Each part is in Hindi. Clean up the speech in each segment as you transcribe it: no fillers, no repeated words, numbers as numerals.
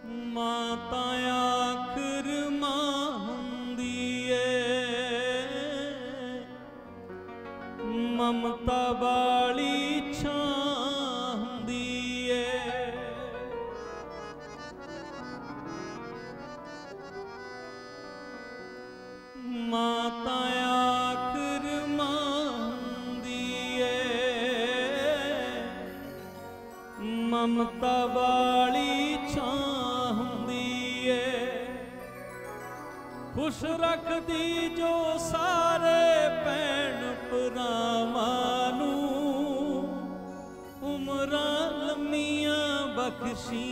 माता आखिर मां हुंदी ए, ममता वाली छां हुंदी ए। माता आखिर मां हुंदी ए, ममता वाली छां खुश रखदी जो सारे भैन भरावां नूं, उमरां लम्मियां बख्शी,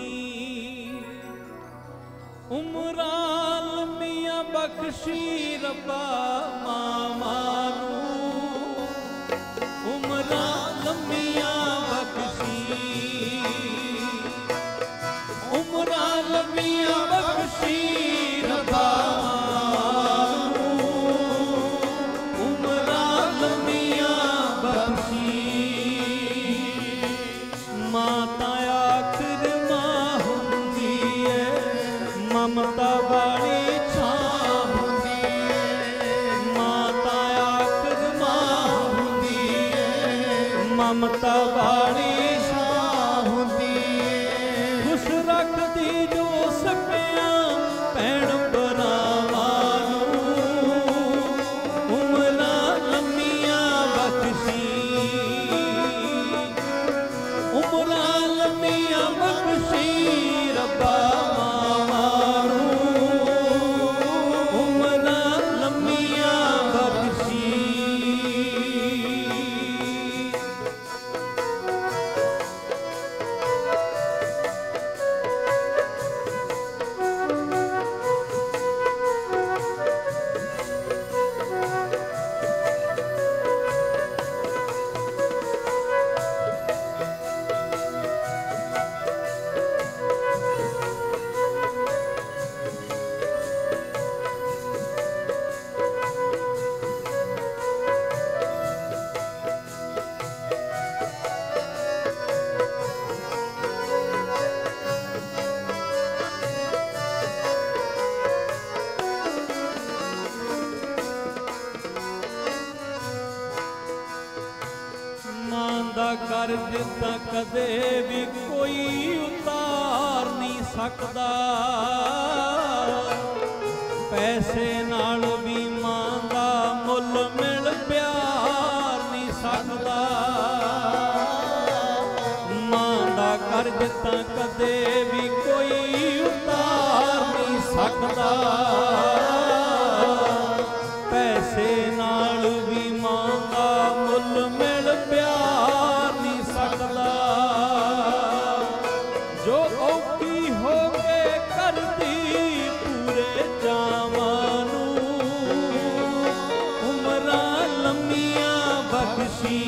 उमरां लम्मियां बख्शी रब्बा मावां नूं, उमरां लम्मियां बख्शी, उमरां लम्मियां बख्शी रब्बा ममता वाली छां हुंदी ए। माता आखिर मां हुंदी ए, ममता वाली छां हुंदी ए। खुश रखदी जो सकियां भैन भरावां नूं, उमरां लम्मियां बख्शी, उमरां लम्मियां बख्शी रब्बा कर्ज तां कदे भी कोई उतार नहीं सकदा, पैसे नाल भी मां दा मुल मिल प्यार नहीं सकदा। मां दा कर्ज तां कदे भी कोई उतार नहीं सकदा, पैसे नाल भी मां दा मुल मिल प्यार जो औखी हो के करदी पूरे जावां नूं, उमरां लम्मियां बख्शी,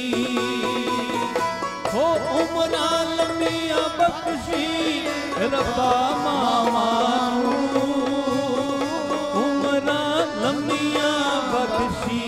हो उमरां लम्मियां बख्शी रब्बा मावां नूं, उमरां लम्मियां बख्शी।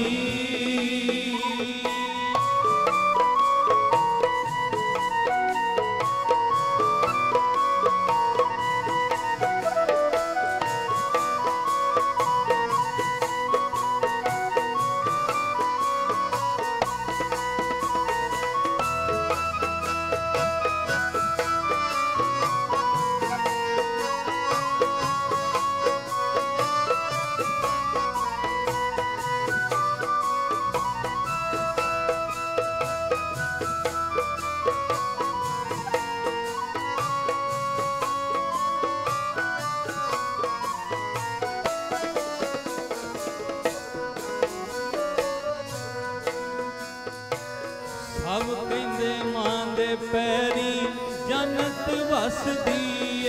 सब कहंदे मां दे पैरी जन्नत वसदी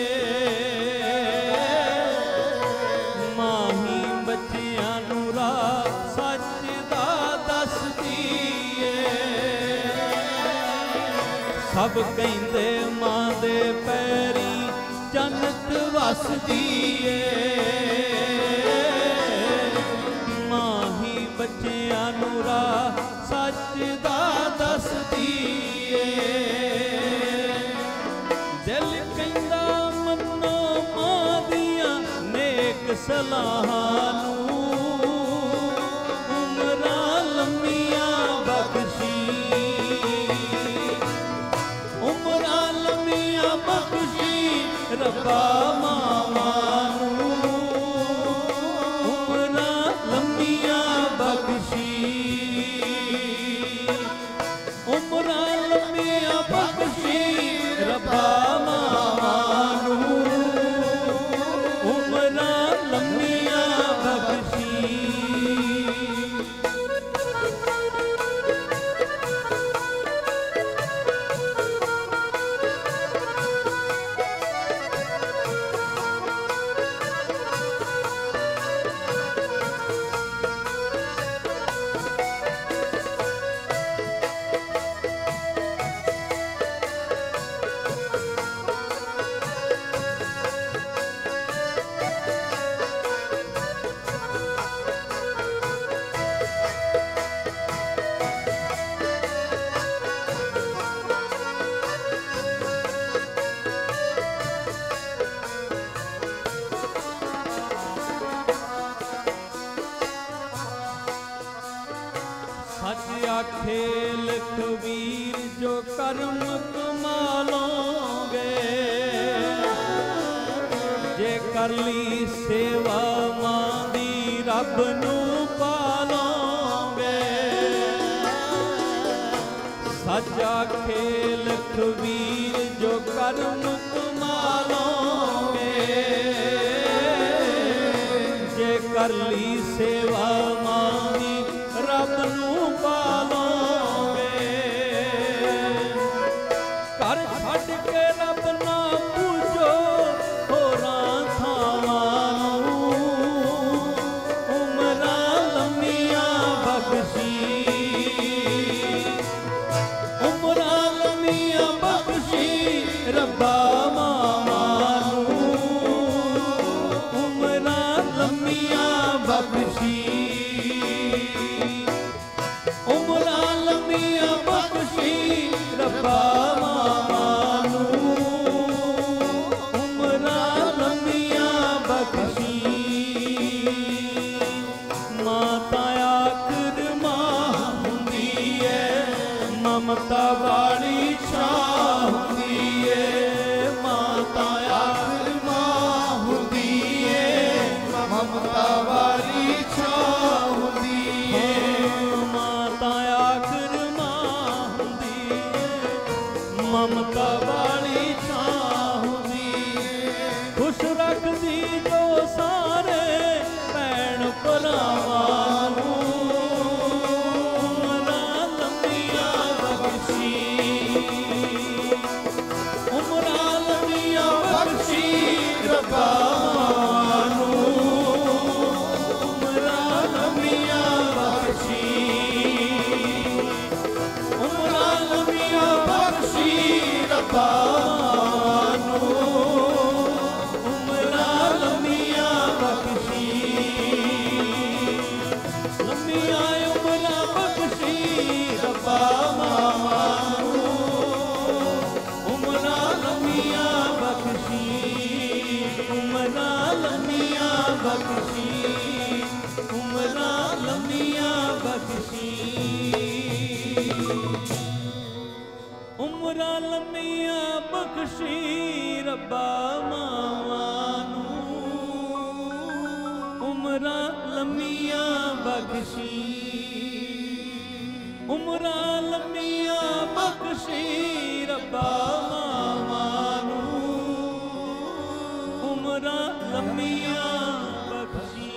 ए, मां ही बच्चियां नूं राह सच दा दसदी ए। सब कहंदे मां दे पैरी जन्नत वसदी ए, मां ही बच्चियां नूं राह सच दा दसदी ए। दिल कहंदा मन्नो ਸਲਾਹਾਂ ਨੂੰ ਉਮਰਾਂ ਲੰਮੀਆਂ ਬਖਸ਼ੀ, ਉਮਰਾਂ ਲੰਮੀਆਂ ਬਖਸ਼ੀ ਰੱਬਾ ਮਾਵਾਂ ਨੂੰ ਉਮਰਾਂ ਲੰਮੀਆਂ ਬਖਸ਼ੀ, ਉਮਰਾਂ ਲੰਮੀਆਂ ਬਖਸ਼ੀ ਰੱਬਾ ਮਾਵਾਂ ਨੂੰ ਉਮਰਾਂ ਲੰਮੀਆਂ ਬਖਸ਼ੀ। सच आखे लखवीर जो कर्म कमालोगे, जे कर ली सेवा मां दी रब नू पालोगे। सच आखे लखवीर जो कर्म कमालोगे, जे कर ली सेवा मां दी रब नू पालोगे। कर छड़ के रब ना पूजो होरां थावां नू उमरां लंमियां बख्शी, उमरां लंमियां बख्शी रब्बा मावां नू उमरां लंमियां बख्शी, उमरां लंमियां बख्शी रब्बा मावां नू उमरां लंमियां बख्शी। माता आखिर मां हुंदी है, ममता वाली छां हुंदी है। माता आखिर मां हुंदी है, ममता वाली छां हुंदी है। ममता वाली छां हुंदी, खुश रखदी जो सारे भैण भरावां नू उमरां लंमियां बख्शी, उमरां लंमियां बख्शी रब्बा मावां नू उमरां लंमियां बख्शी, उमरां लंमियां बख्शी रब्बा नू उमरां लंमियां बख्शी। लंमियां उमरां बख्शी रब्बा मावां नू उमरां लंमियां बख्शी, उमरां लंमियां बख्शी, उमरां लंमियां बख्शी। उमरां लंमियां बख्शी रब्बा मावां नू उमरां लंमियां बख्शी, उमरां लंमियां बख्शी रब्बा मावां नू उमरां लंमियां बख्शी।